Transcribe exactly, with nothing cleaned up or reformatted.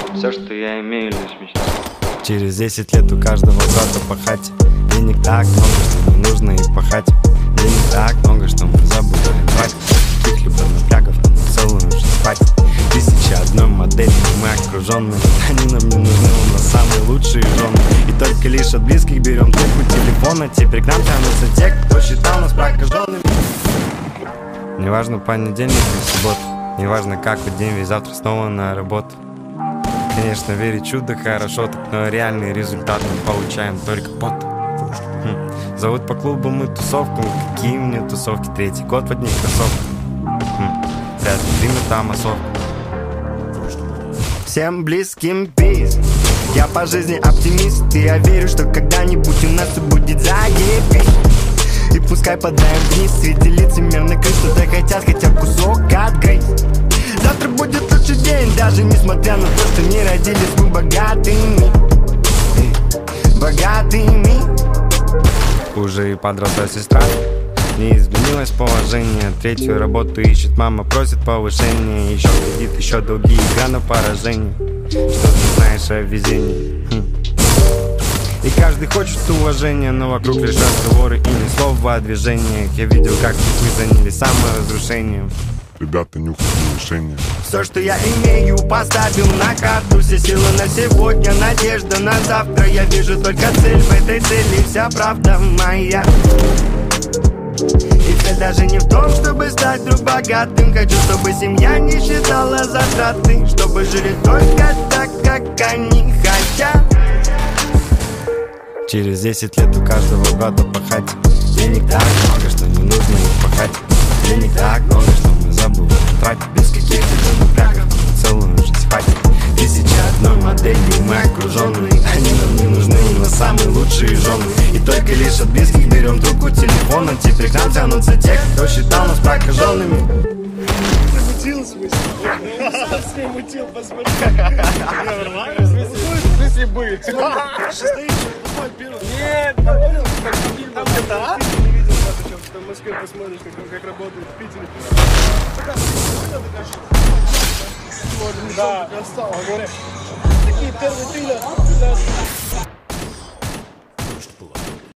Все, что я имею, лишь мечта. Через десять лет у каждого брата по хате. Денег так много, что не нужно и пахать. Денег так много, что мы забудем брать. Каких-либо напрягов, но целую жизнь спать. Тысяча одной модели, мы окруженные. Они нам не нужны, у нас самые лучшие жены. И только лишь от близких берем трубку телефона. Теперь к нам тянутся те, кто считал нас прокаженными. Неважно понедельник или суббота, неважно какой день, ведь завтра снова на работу. Конечно, верить в чудо хорошо, так, но реальный результат мы получаем только пот. Хм. Зовут по клубам и тусовкам, какие мне тусовки, третий год в одних кроссовках. Хм. Вряд ли примет там массовку. Всем близким пиз. Я по жизни оптимист, и я верю, что когда-нибудь у нас все будет заебись. И пускай подаем вниз, среди лицемерных крыс, что-то хотят, хотя бы кусок отгрызть. Завтра будет лучший день, даже несмотря на то, что не родились мы богатыми. Богатыми. Уже и подросла сестра, не изменилось положение. Третью работу ищет, мама просит повышения. Еще кредит, еще долги, игра на поражение. Что ты знаешь о везении? Хм. И каждый хочет уважения, но вокруг лишь разговоры и ни слова о движениях. Я видел, как мы занялись саморазрушением. Ребята нюхают решение. Все, что я имею, поставил на карту. Все силы на сегодня, надежда на завтра. Я вижу только цель, в этой цели вся правда моя. И цель даже не в том, чтобы стать вдруг богатым. Хочу, чтобы семья не считала затраты, чтобы жили только так, как они хотят. Через десять лет у каждого брата по хате. Денег так много, что не нужно их пахать. Денег так много, что мы забыли тратить. Без каких-то напрягов, мы целую жизнь спать. Тысяча одной модели, мы окруженные. Они нам не нужны, у нас самые лучшие жены. И только лишь от близких берем трубку телефона. Теперь к нам тянутся те, кто считал нас прокаженными. Мутил, в смысле? Сам себе мутил, посмотри. Нормально? В смысле будет? Стоишь, попал первый. Нет, я понял, как фильм там это, а? Ты не видел, зачем ты там в Москве посмотришь, как он как работает в Питере. Да, красава, говорят. Такие первые фильмы.